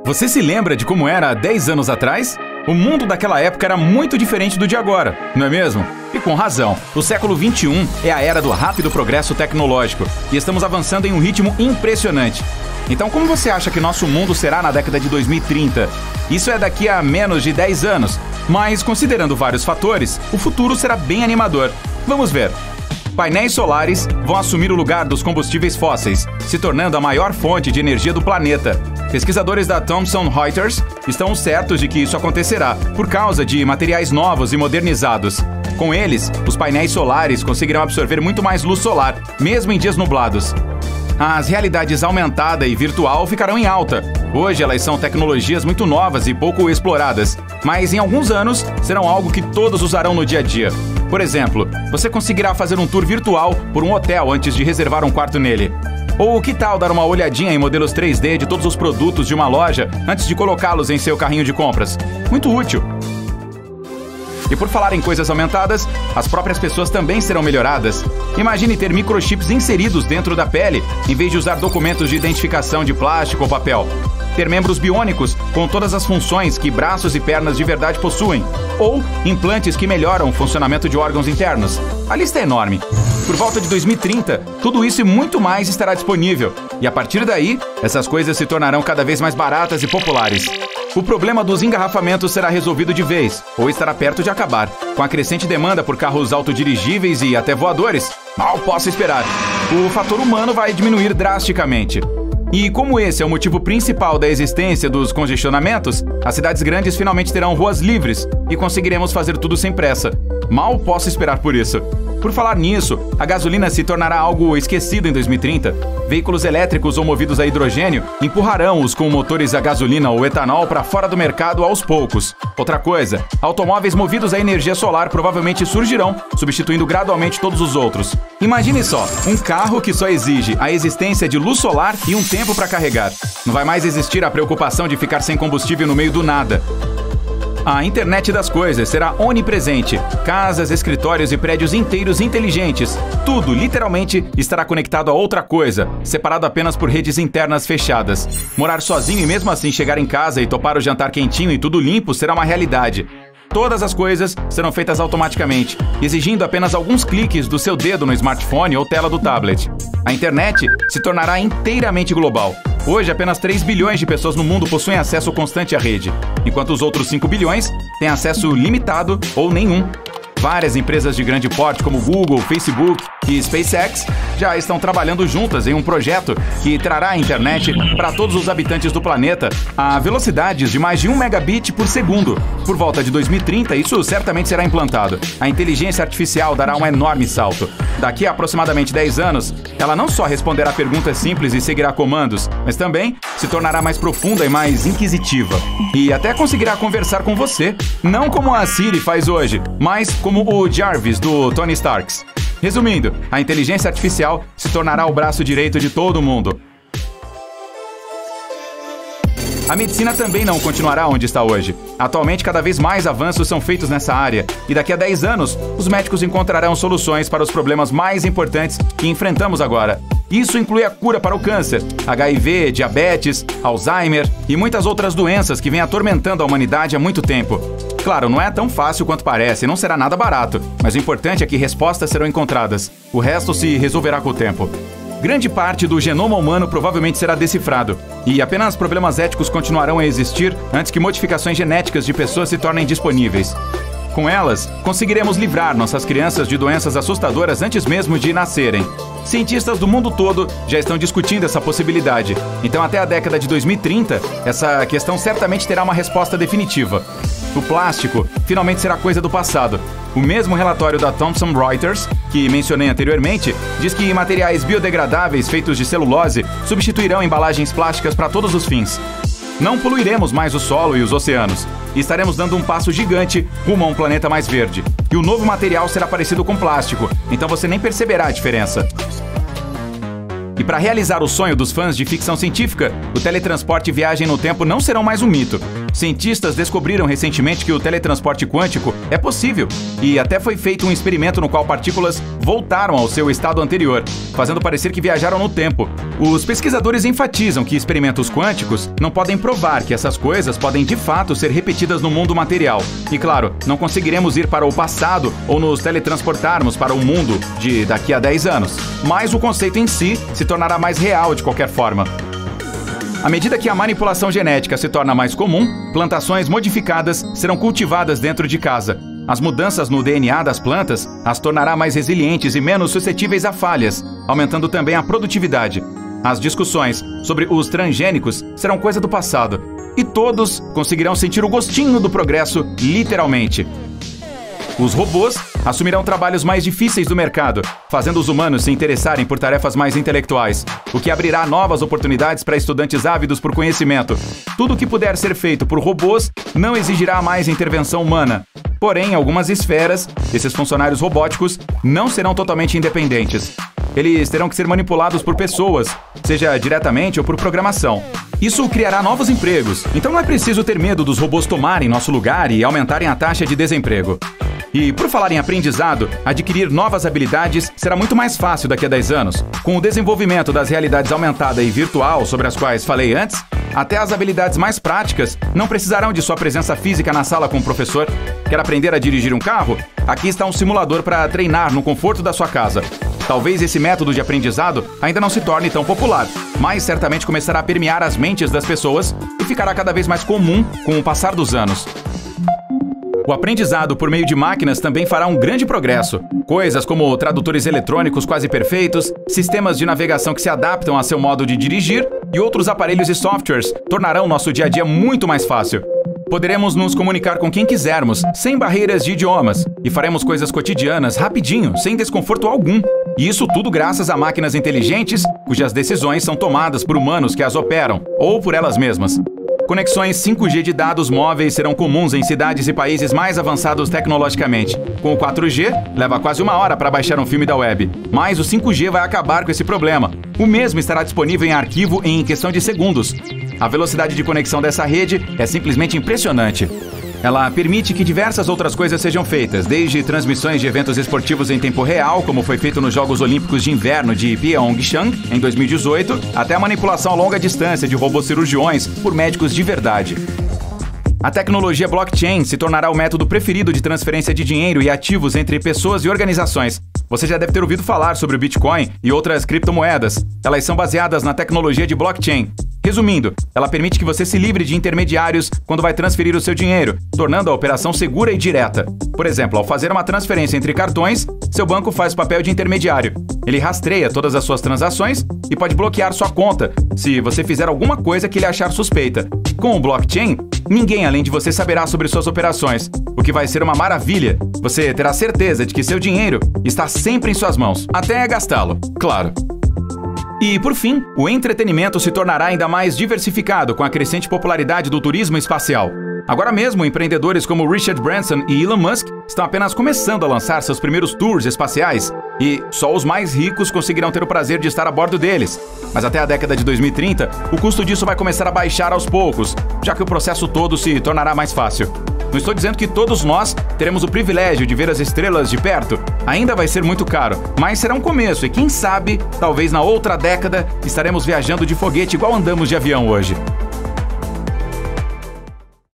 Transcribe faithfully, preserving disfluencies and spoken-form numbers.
Você se lembra de como era há dez anos atrás? O mundo daquela época era muito diferente do de agora, não é mesmo? E com razão. O século vinte e um é a era do rápido progresso tecnológico e estamos avançando em um ritmo impressionante. Então, como você acha que nosso mundo será na década de dois mil e trinta? Isso é daqui a menos de dez anos, mas considerando vários fatores, o futuro será bem animador. Vamos ver. Painéis solares vão assumir o lugar dos combustíveis fósseis, se tornando a maior fonte de energia do planeta. Pesquisadores da Thomson Reuters estão certos de que isso acontecerá por causa de materiais novos e modernizados. Com eles, os painéis solares conseguirão absorver muito mais luz solar, mesmo em dias nublados. As realidades aumentada e virtual ficarão em alta. Hoje elas são tecnologias muito novas e pouco exploradas, mas em alguns anos serão algo que todos usarão no dia a dia. Por exemplo, você conseguirá fazer um tour virtual por um hotel antes de reservar um quarto nele. Ou que tal dar uma olhadinha em modelos três D de todos os produtos de uma loja antes de colocá-los em seu carrinho de compras? Muito útil! E por falar em coisas aumentadas, as próprias pessoas também serão melhoradas. Imagine ter microchips inseridos dentro da pele, em vez de usar documentos de identificação de plástico ou papel. Ter membros biônicos com todas as funções que braços e pernas de verdade possuem. Ou implantes que melhoram o funcionamento de órgãos internos. A lista é enorme. Por volta de dois mil e trinta, tudo isso e muito mais estará disponível. E a partir daí, essas coisas se tornarão cada vez mais baratas e populares. O problema dos engarrafamentos será resolvido de vez, ou estará perto de acabar. Com a crescente demanda por carros autodirigíveis e até voadores, mal posso esperar. O fator humano vai diminuir drasticamente. E como esse é o motivo principal da existência dos congestionamentos, as cidades grandes finalmente terão ruas livres e conseguiremos fazer tudo sem pressa. Mal posso esperar por isso. Por falar nisso, a gasolina se tornará algo esquecido em dois mil e trinta. Veículos elétricos ou movidos a hidrogênio empurrarão os com motores a gasolina ou etanol para fora do mercado aos poucos. Outra coisa, automóveis movidos a energia solar provavelmente surgirão, substituindo gradualmente todos os outros. Imagine só, um carro que só exige a existência de luz solar e um tempo para carregar. Não vai mais existir a preocupação de ficar sem combustível no meio do nada. A internet das coisas será onipresente. Casas, escritórios e prédios inteiros inteligentes. Tudo, literalmente, estará conectado a outra coisa, separado apenas por redes internas fechadas. Morar sozinho e mesmo assim chegar em casa e topar o jantar quentinho e tudo limpo será uma realidade. Todas as coisas serão feitas automaticamente, exigindo apenas alguns cliques do seu dedo no smartphone ou tela do tablet. A internet se tornará inteiramente global. Hoje, apenas três bilhões de pessoas no mundo possuem acesso constante à rede, enquanto os outros cinco bilhões têm acesso limitado ou nenhum. Várias empresas de grande porte como Google, Facebook e SpaceX já estão trabalhando juntas em um projeto que trará a internet para todos os habitantes do planeta a velocidades de mais de um megabit por segundo. Por volta de dois mil e trinta, isso certamente será implantado. A inteligência artificial dará um enorme salto. Daqui a aproximadamente dez anos, ela não só responderá perguntas simples e seguirá comandos, mas também se tornará mais profunda e mais inquisitiva. E até conseguirá conversar com você, não como a Siri faz hoje, mas como o Jarvis do Tony Stark. Resumindo, a inteligência artificial se tornará o braço direito de todo mundo. A medicina também não continuará onde está hoje. Atualmente, cada vez mais avanços são feitos nessa área, e daqui a dez anos, os médicos encontrarão soluções para os problemas mais importantes que enfrentamos agora. Isso inclui a cura para o câncer, H I V, diabetes, Alzheimer e muitas outras doenças que vêm atormentando a humanidade há muito tempo. Claro, não é tão fácil quanto parece, não será nada barato, mas o importante é que respostas serão encontradas. O resto se resolverá com o tempo. Grande parte do genoma humano provavelmente será decifrado, e apenas problemas éticos continuarão a existir antes que modificações genéticas de pessoas se tornem disponíveis. Com elas, conseguiremos livrar nossas crianças de doenças assustadoras antes mesmo de nascerem. Cientistas do mundo todo já estão discutindo essa possibilidade, então até a década de dois mil e trinta, essa questão certamente terá uma resposta definitiva. O plástico finalmente será coisa do passado. O mesmo relatório da Thomson Reuters, que mencionei anteriormente, diz que materiais biodegradáveis feitos de celulose substituirão embalagens plásticas para todos os fins. Não poluiremos mais o solo e os oceanos. E estaremos dando um passo gigante rumo a um planeta mais verde. E o novo material será parecido com plástico, então você nem perceberá a diferença. E para realizar o sonho dos fãs de ficção científica, o teletransporte e viagem no tempo não serão mais um mito. Cientistas descobriram recentemente que o teletransporte quântico é possível e até foi feito um experimento no qual partículas voltaram ao seu estado anterior, fazendo parecer que viajaram no tempo. Os pesquisadores enfatizam que experimentos quânticos não podem provar que essas coisas podem de fato ser repetidas no mundo material. E claro, não conseguiremos ir para o passado ou nos teletransportarmos para o mundo de daqui a dez anos. Mas o conceito em si se tornará mais real de qualquer forma. À medida que a manipulação genética se torna mais comum, plantações modificadas serão cultivadas dentro de casa. As mudanças no D N A das plantas as tornará mais resilientes e menos suscetíveis a falhas, aumentando também a produtividade. As discussões sobre os transgênicos serão coisa do passado, e todos conseguirão sentir o gostinho do progresso, literalmente. Os robôs assumirão trabalhos mais difíceis do mercado, fazendo os humanos se interessarem por tarefas mais intelectuais, o que abrirá novas oportunidades para estudantes ávidos por conhecimento. Tudo o que puder ser feito por robôs não exigirá mais intervenção humana. Porém, em algumas esferas, esses funcionários robóticos não serão totalmente independentes. Eles terão que ser manipulados por pessoas, seja diretamente ou por programação. Isso criará novos empregos, então não é preciso ter medo dos robôs tomarem nosso lugar e aumentarem a taxa de desemprego. E por falar em aprendizado, adquirir novas habilidades será muito mais fácil daqui a dez anos. Com o desenvolvimento das realidades aumentada e virtual, sobre as quais falei antes, até as habilidades mais práticas não precisarão de sua presença física na sala com o professor. Quer aprender a dirigir um carro? Aqui está um simulador para treinar no conforto da sua casa. Talvez esse método de aprendizado ainda não se torne tão popular, mas certamente começará a permear as mentes das pessoas e ficará cada vez mais comum com o passar dos anos. O aprendizado por meio de máquinas também fará um grande progresso. Coisas como tradutores eletrônicos quase perfeitos, sistemas de navegação que se adaptam a seu modo de dirigir e outros aparelhos e softwares tornarão nosso dia a dia muito mais fácil. Poderemos nos comunicar com quem quisermos, sem barreiras de idiomas, e faremos coisas cotidianas rapidinho, sem desconforto algum. E isso tudo graças a máquinas inteligentes, cujas decisões são tomadas por humanos que as operam, ou por elas mesmas. Conexões cinco G de dados móveis serão comuns em cidades e países mais avançados tecnologicamente. Com o quatro G, leva quase uma hora para baixar um filme da web. Mas o cinco G vai acabar com esse problema. O mesmo estará disponível em arquivo em questão de segundos. A velocidade de conexão dessa rede é simplesmente impressionante. Ela permite que diversas outras coisas sejam feitas, desde transmissões de eventos esportivos em tempo real, como foi feito nos Jogos Olímpicos de Inverno de Pyeongchang, em dois mil e dezoito, até a manipulação a longa distância de robôs cirurgiões por médicos de verdade. A tecnologia blockchain se tornará o método preferido de transferência de dinheiro e ativos entre pessoas e organizações. Você já deve ter ouvido falar sobre o Bitcoin e outras criptomoedas. Elas são baseadas na tecnologia de blockchain. Resumindo, ela permite que você se livre de intermediários quando vai transferir o seu dinheiro, tornando a operação segura e direta. Por exemplo, ao fazer uma transferência entre cartões, seu banco faz o papel de intermediário. Ele rastreia todas as suas transações e pode bloquear sua conta se você fizer alguma coisa que ele achar suspeita. Com o blockchain, ninguém além de você saberá sobre suas operações, o que vai ser uma maravilha. Você terá certeza de que seu dinheiro está sempre em suas mãos, até gastá-lo, claro. E, por fim, o entretenimento se tornará ainda mais diversificado com a crescente popularidade do turismo espacial. Agora mesmo, empreendedores como Richard Branson e Elon Musk estão apenas começando a lançar seus primeiros tours espaciais e só os mais ricos conseguirão ter o prazer de estar a bordo deles. Mas até a década de dois mil e trinta, o custo disso vai começar a baixar aos poucos, já que o processo todo se tornará mais fácil. Não estou dizendo que todos nós teremos o privilégio de ver as estrelas de perto. Ainda vai ser muito caro, mas será um começo e quem sabe, talvez na outra década, estaremos viajando de foguete igual andamos de avião hoje.